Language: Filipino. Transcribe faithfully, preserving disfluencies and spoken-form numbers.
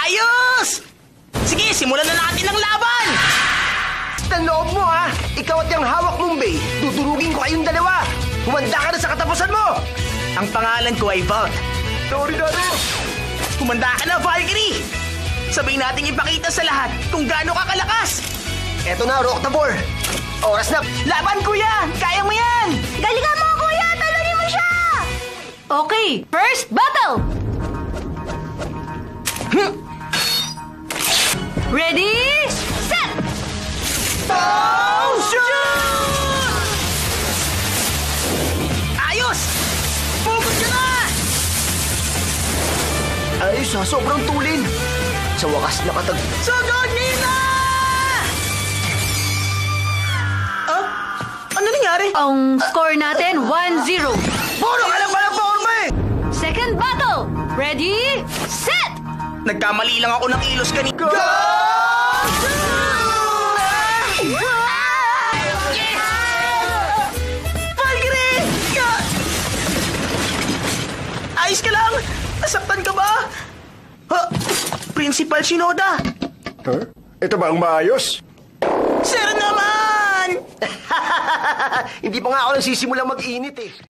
Ayos! Sige, simulan na natin ang laban! Ang loob mo, ha? Ikaw at yung hawak mong bay, dudurugin ko kayong dalawa. Humanda ka na sa katapusan mo! Ang pangalan ko ay Vault. Sorry, Dado. Humanda ka na, Valkyrie! Sabay nating ipakita sa lahat kung gaano ka kalakas! Eto na, Roctabor. Oras na. Laban, kuya! Kaya mo yan! Galingan mo, kuya! Talunin mo siya! Okay, first battle! Ready, set! Oh, shoot! Ayos! Focus ka na! Ayos, ha? Sobrang tulin. Sa wakas, nakatag... Sugod, Nina! Ah? Ano nangyari? Ang score natin, one zero. Puro ka lang palang forma eh! Second battle! Ready, set! Nagkamali lang ako ng kilos kanina. Go! Valkyrie! Ayos ka lang? Nasaktan ka ba? Ha? Principal Shinoda! Huh? Ito ba ang maayos? Sir naman! Hindi pa nga ako nang sisimulang mag-init eh.